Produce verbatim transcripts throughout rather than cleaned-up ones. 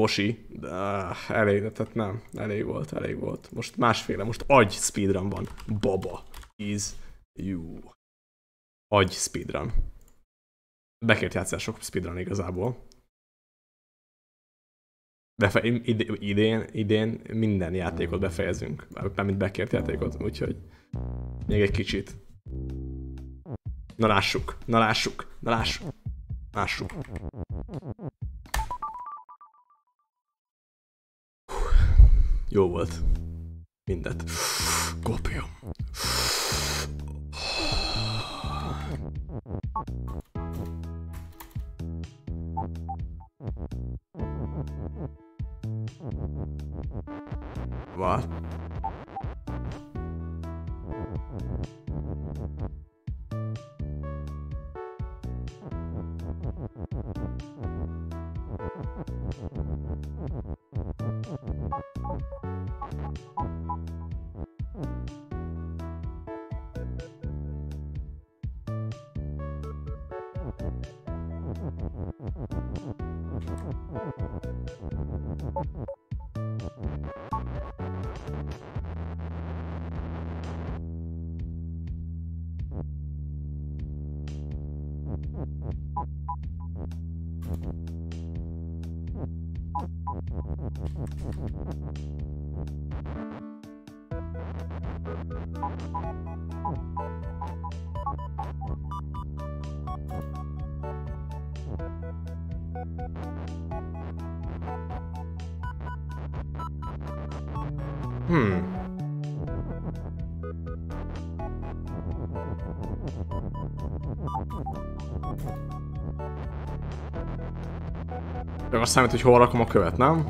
Bosi, de uh, elég, tehát nem, elég volt, elég volt. Most másféle, most agy speedrun van. Baba is you. Agy speedrun. Bekért játszani sok speedrun igazából. Befe idén, idén minden játékot befejezünk. Mármint bekért játékot, úgyhogy még egy kicsit. Na lássuk, na lássuk, na lássuk. Lássuk. Jó volt. Mindet. Kopja. What? Hmm. Csak azt számít, hogy hol rakom a követ, nem?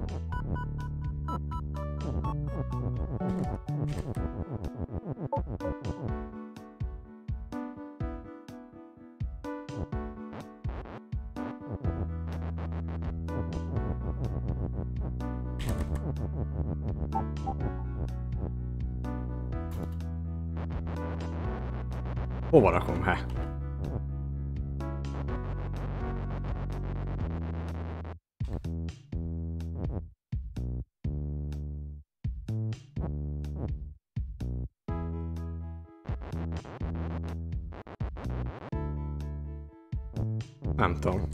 Hova rakom, he? Nem tudom.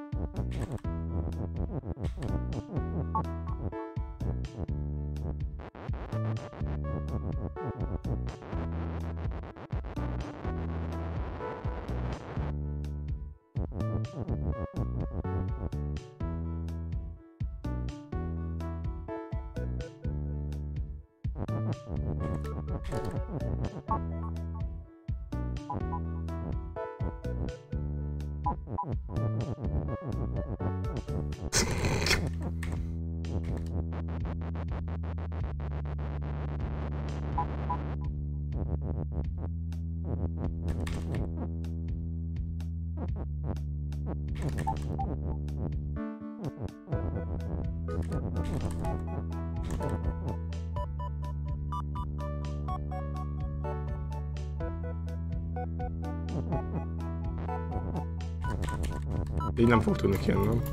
Így nem fog tudni kijönni, nem?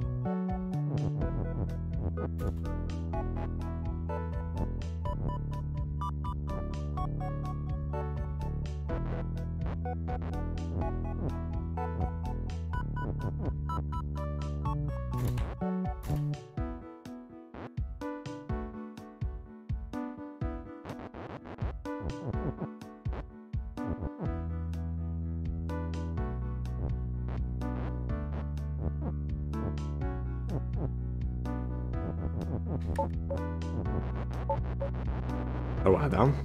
Ó, Ádám.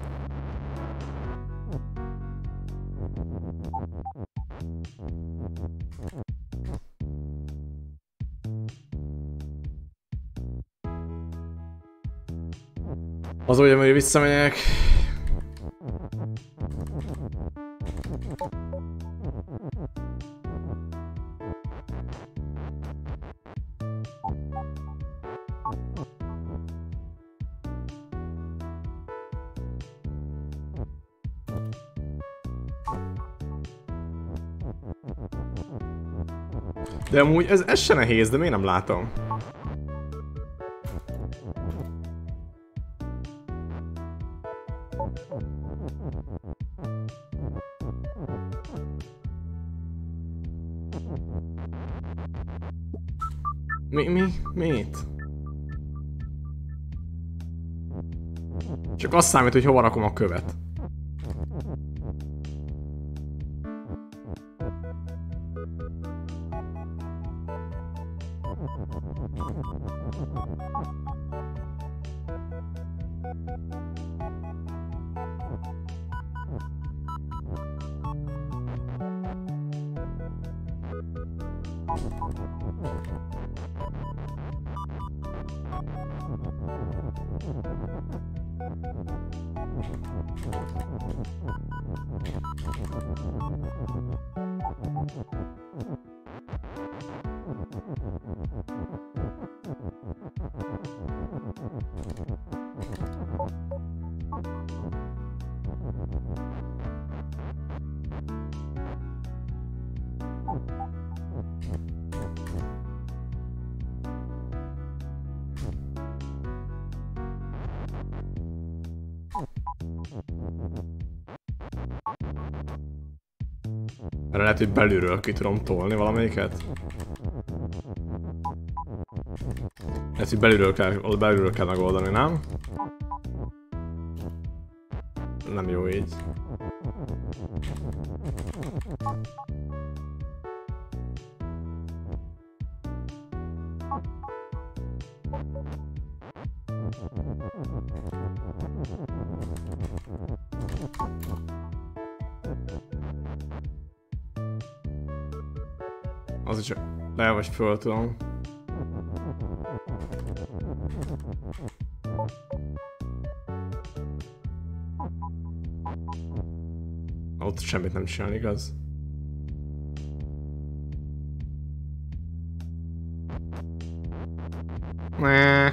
Az ugye, hogy visszamegyek. De amúgy ez, ez se nehéz, de miért nem látom? Mi, mi? Mit? Csak azt számít, hogy hova rakom a követ. Erre lehet, hogy belülről ki tudom tolni valamelyiket. Lehet, hogy belülről kell, belülről kell megoldani, nem? Nem jó így. Az csak le vagy föl tudom. Ott semmit nem csinál, igaz? Ne.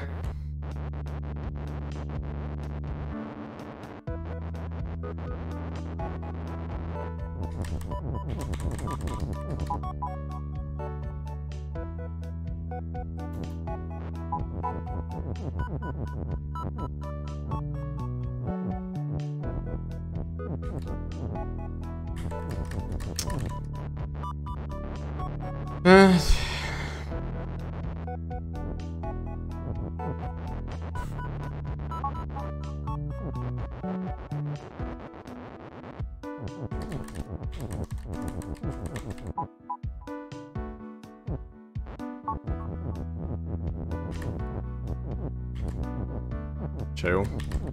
Se jó.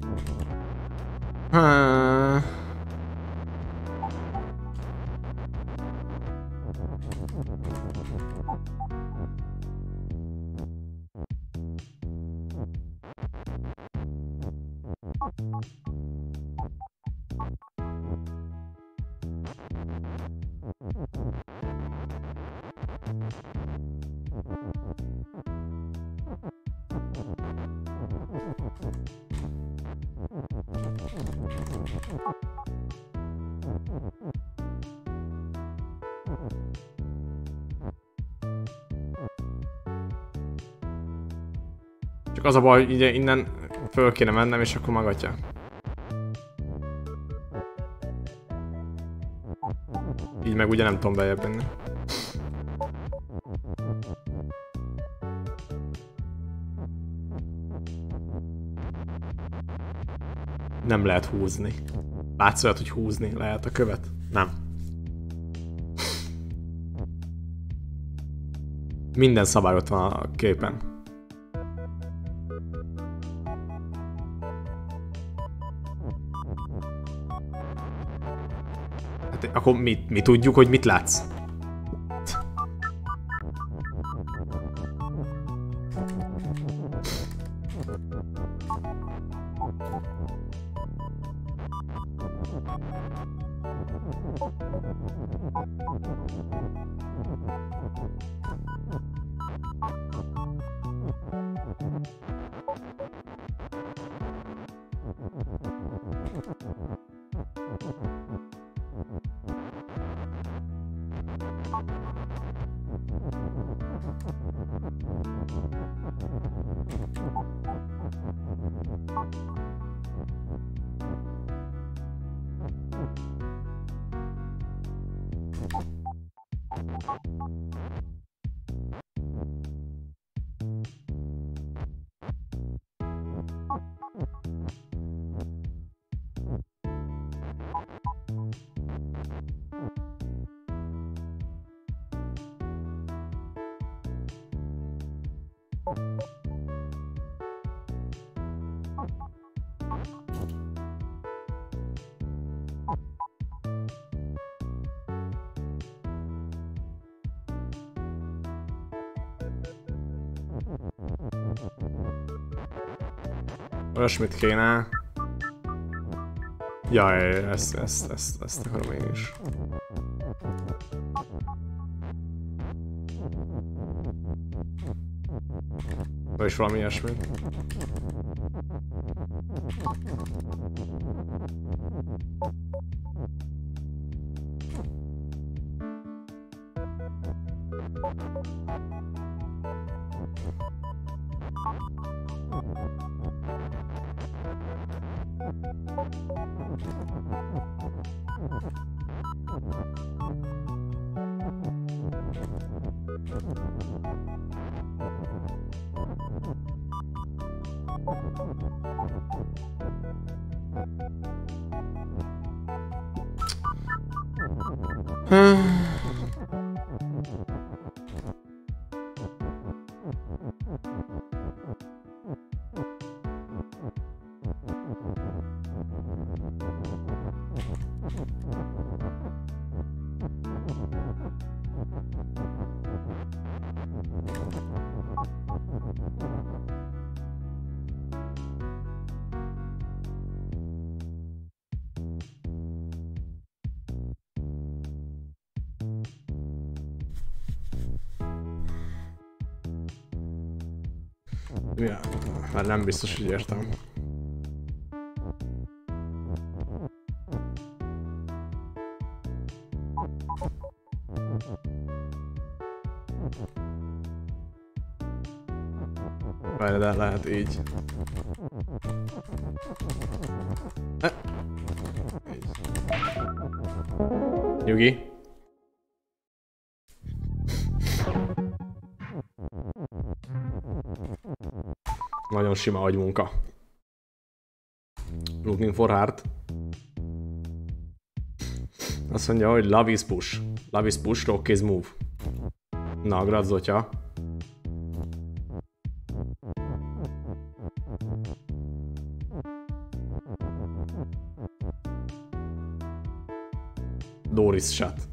Ha. Csak az a baj, hogy ugye innen föl kéne mennem, és akkor magatja. Így meg ugye nem tudom bejebb menni. Nem lehet húzni. Látsz olyat, hogy húzni lehet a követ? Nem. Minden szabály ott van a képen. Hát akkor mi, mi tudjuk, hogy mit látsz? Olyasmit kéne. Jaj, ezt, ezt, ezt, ezt akarom én is. Vagy is valami ilyesmi. Ja, már nem biztos, hogy értem. Várj, de lehet így. Eh. Így. Nyugi. Nagyon sima agymunka. Looking for heart. Azt mondja, hogy love is push. Love is push, rock is move. Na, grazzotya. Doris shot.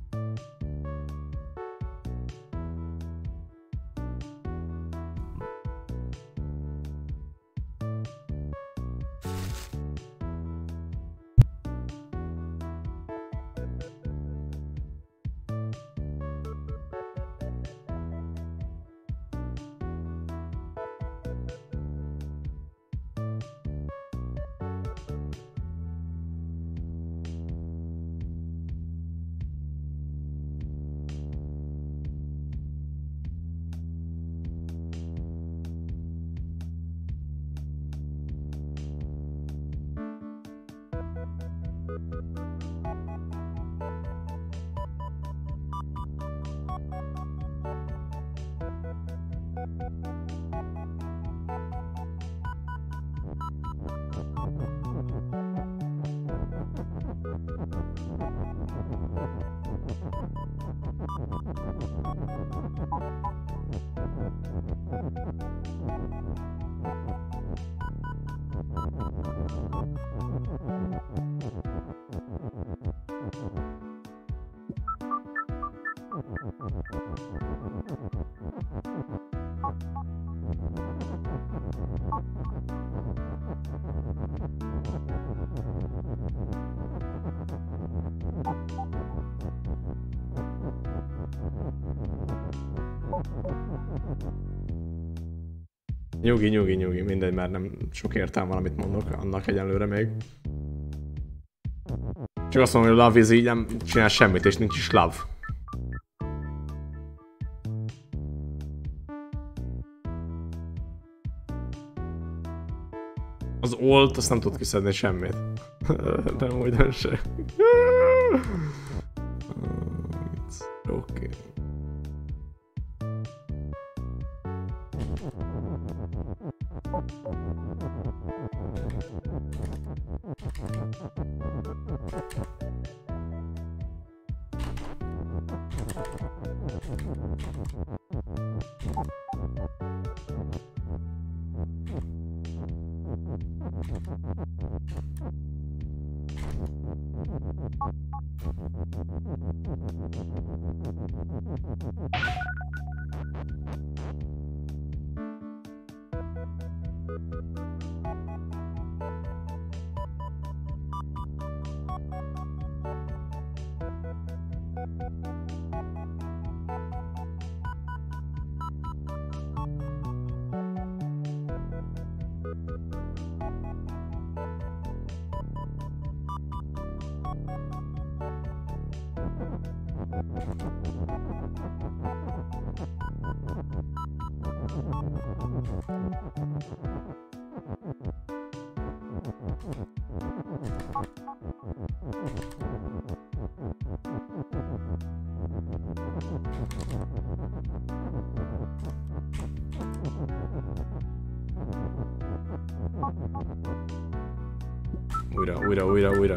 Nyugi, nyugi, nyugi, mindegy, mert nem sok értelme valamit mondok, annak egyenlőre még. Csak azt mondom, hogy love is így nem csinál semmit, és nincs is love. Az old, azt nem tud kiszedni semmit. Nem ugyan se. Oké. Újra, újra, újra, újra.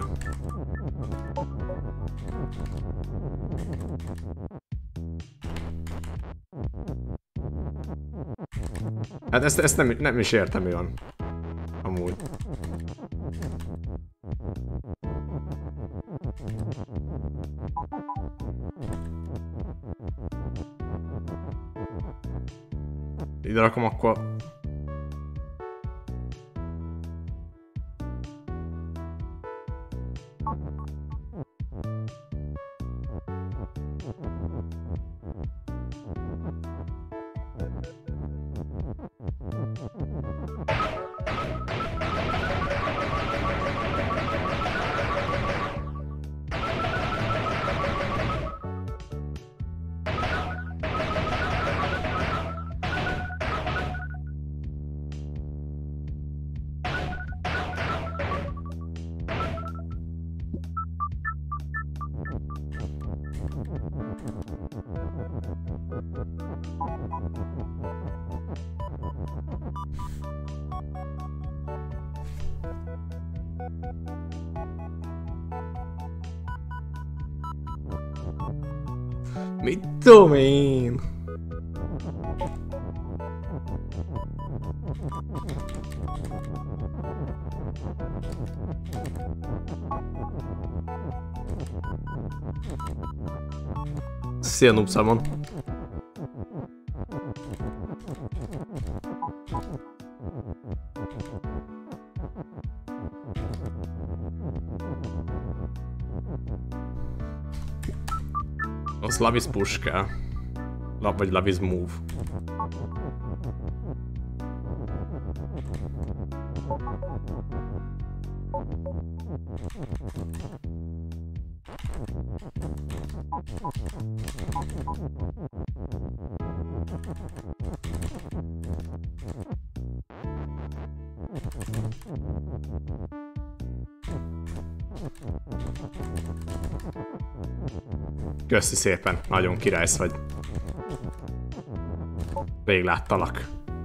Hát ezt, ezt nem, nem is értem, mi van. Amúgy. Ide rakom akkor... Mit tudom én? Szia, Noob Salmon. Az love is push kell. Love, vagy love is move. Köszi szépen, nagyon királysz vagy. Rég láttalak.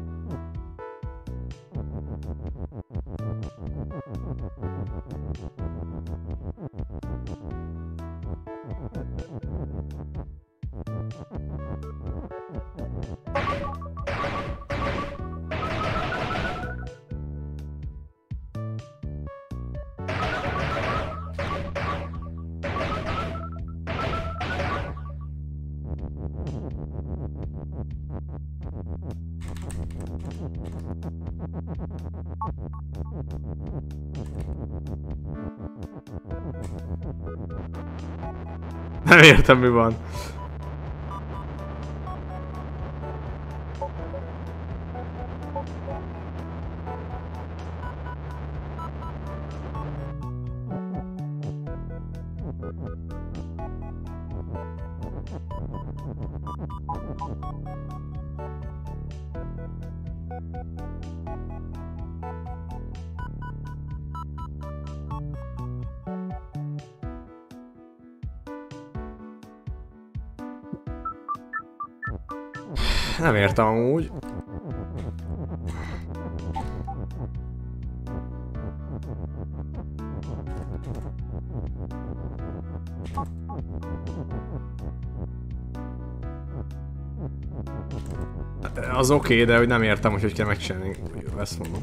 Nem értem, mi van. Nem értem amúgy. Az oké, okay, de hogy nem értem, hogy hogy kell megcsinálni. Ezt mondom.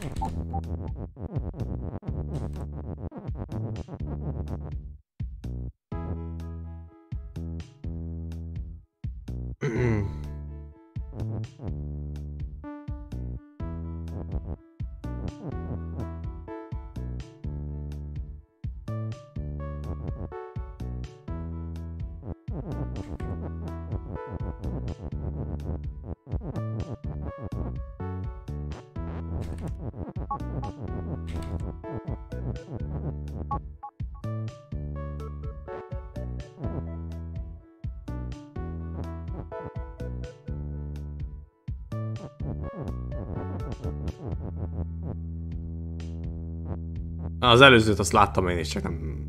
Az előzőt azt láttam én is, csak nem...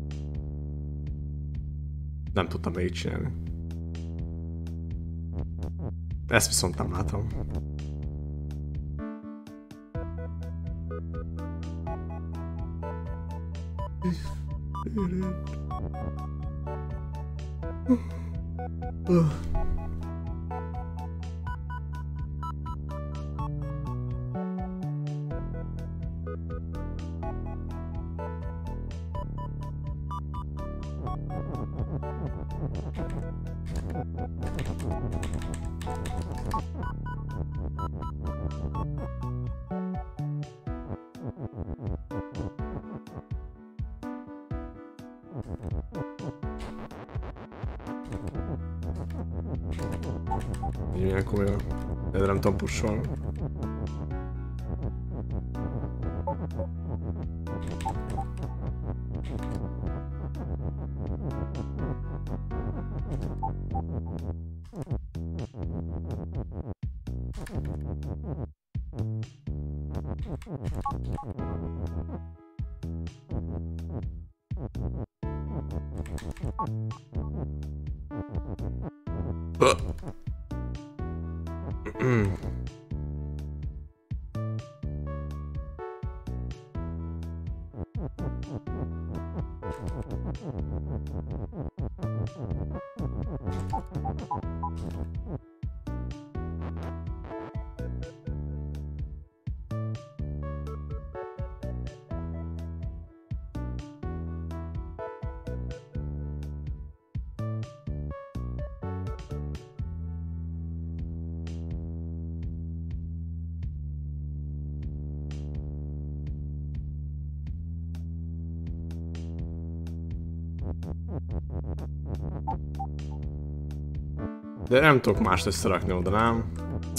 Nem tudtam még csinálni. Ezt viszont nem látom. Ilyenkor még a... nem tudom pusolni. De nem tudok mást összerakni oda, nem?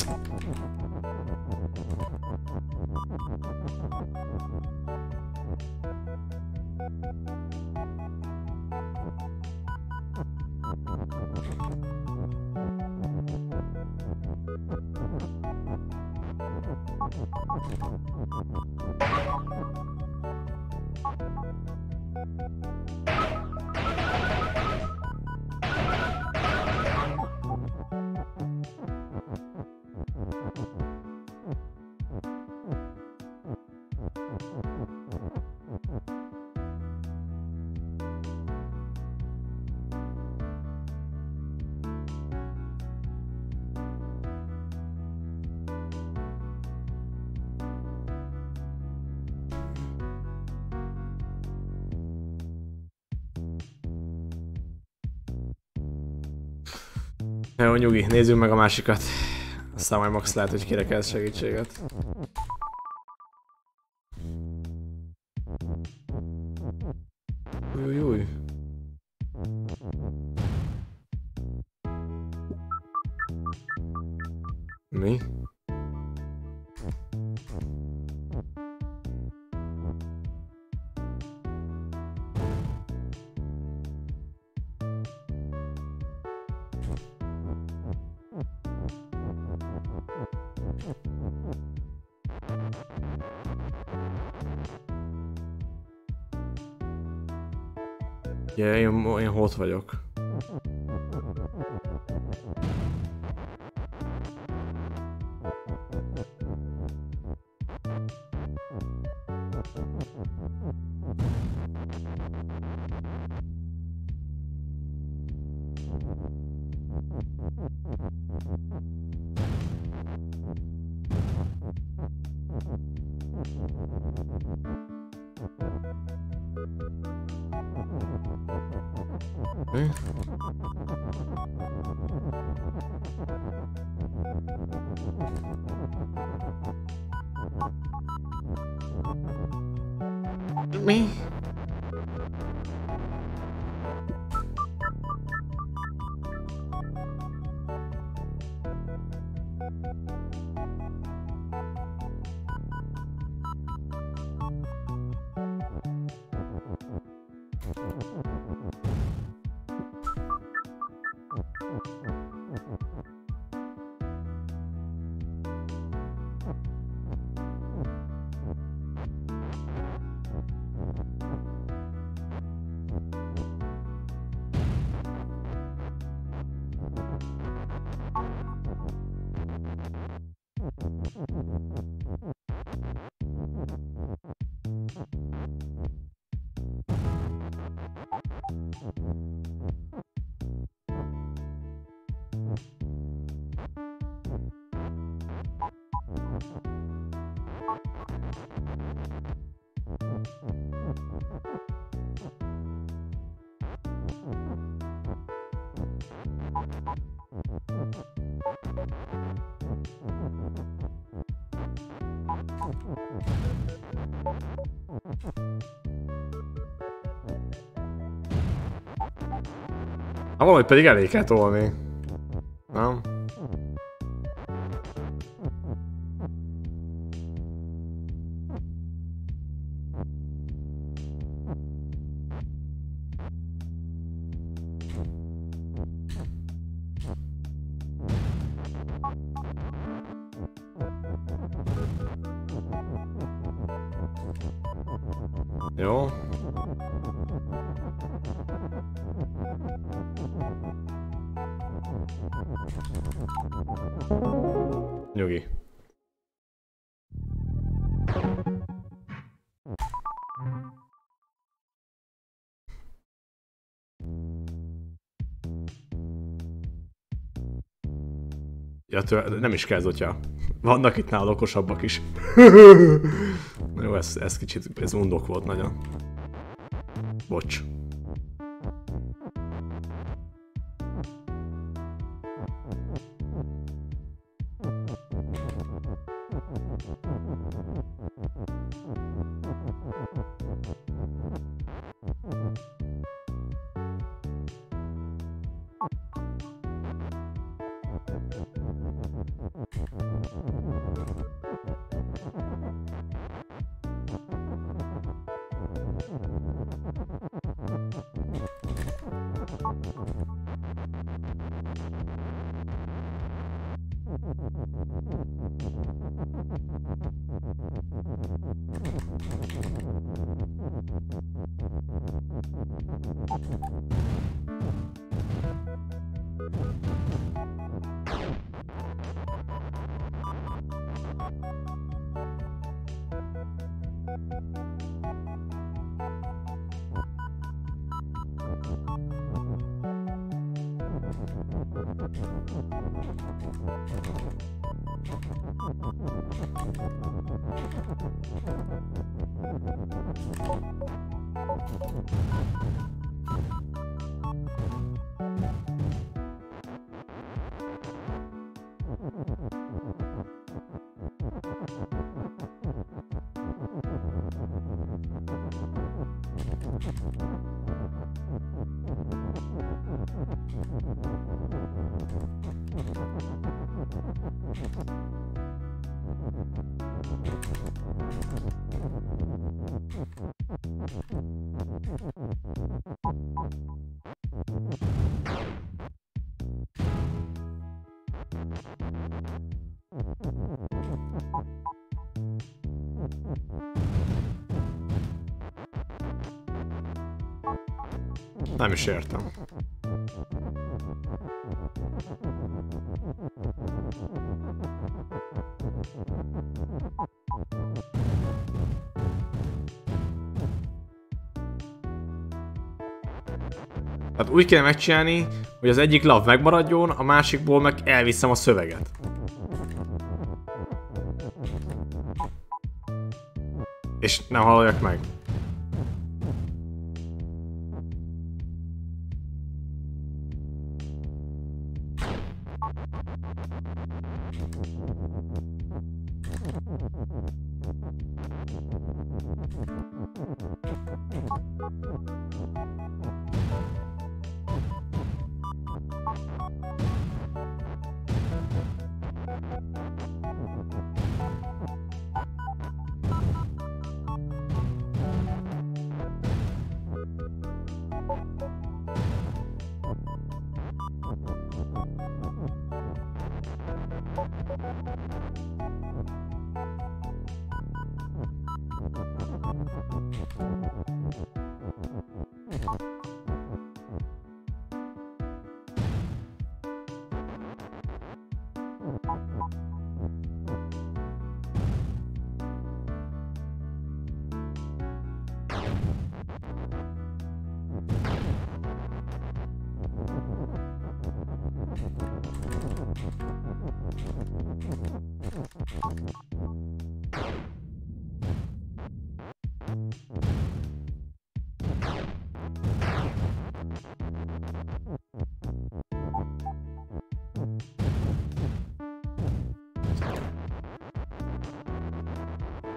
Jó, nyugi, nézzük meg a másikat. Aztán majd max lehet, hogy kérek el segítséget. Új, új. Mi? Ja, én, én hot vagyok. Mi? Mi? Ha valahogy pedig elég kell tolni. Nem? Jó. Nyugi. Ja, tőle, nem is kell, hogyha vannak itt nálad okosabbak is. Na jó, ez, ez kicsit, ez undok volt nagyon. Bocs. Nem is értem. Hát úgy kell megcsinálni, hogy az egyik lav megmaradjon, a másikból meg elviszem a szöveget. És ne halljak meg.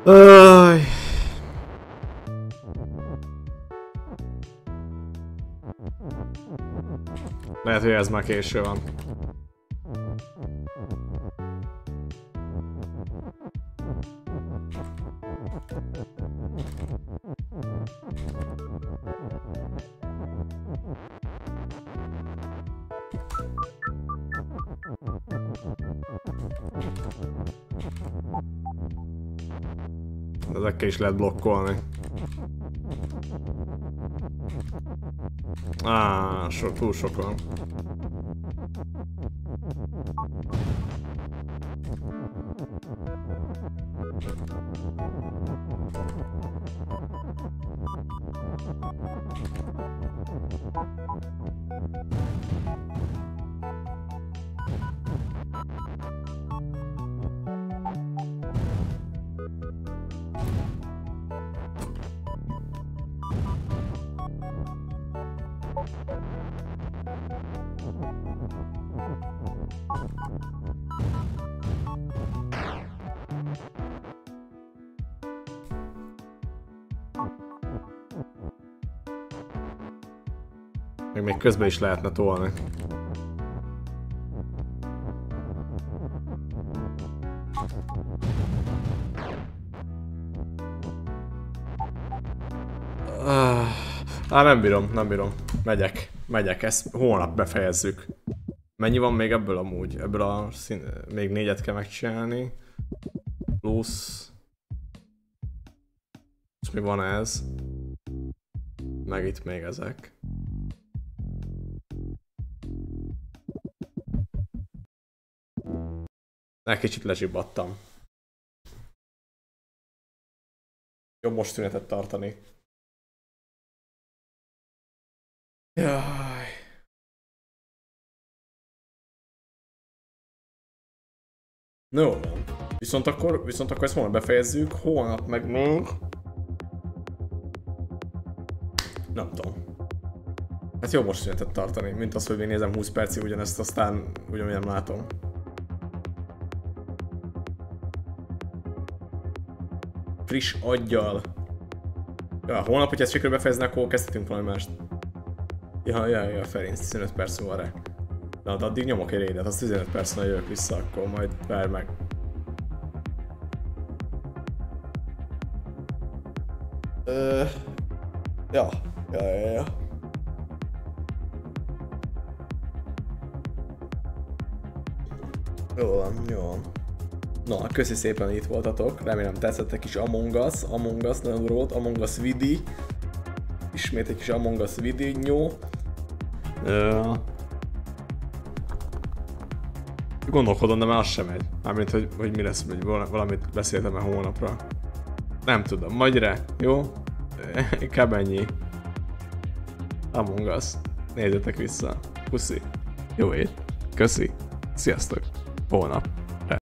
Ööööj. Lehet, hogy ez már késő van. Ezekkel is lehet blokkolni. Áh, so, túl sok van. Meg még közben is lehetne tolni. Ah, nem bírom, nem bírom. Megyek, megyek, ezt holnap befejezzük. Mennyi van még ebből amúgy? Ebből a szín... még négyet kell megcsinálni. Plusz... És mi van ez? Meg itt még ezek. Egy kicsit lezsibbadtam. Jobb most szünetet tartani. Jaj. No, van. Viszont akkor, viszont akkor ezt holnap befejezzük, holnap meg még... Nem tudom. Hát jó most szünetet tartani, mint az, hogy még nézem húsz percig ugyanezt, aztán ugyanilyen látom. Friss aggyal. Ja, holnap, hogyha ezt sikerül befejezni, akkor kezdhetünk valami mást. Ja, ja, ja, Ferinc, tizenöt perc múlva re. Na, de addig nyomok egy raidet, az tizenöt perc múlva jövök vissza, akkor majd várj meg. Ö... Ja, ja, ja, ja. Jó van, jó van. Na, köszi szépen, hogy itt voltatok. Remélem tetszettek is Among Us, Among Us nagyon durva volt, Among Us Vidi. Ismét egy kis Among Us Vidinyó. Uh, gondolkodom, de már az sem megy. Mármint, hogy, hogy mi lesz, hogy valamit beszéltem el holnapra. Nem tudom, majd re, jó? Inkább ennyi. Among Us. Nézzetek vissza. Puszi. Jó ét. Köszi. Sziasztok. Holnap.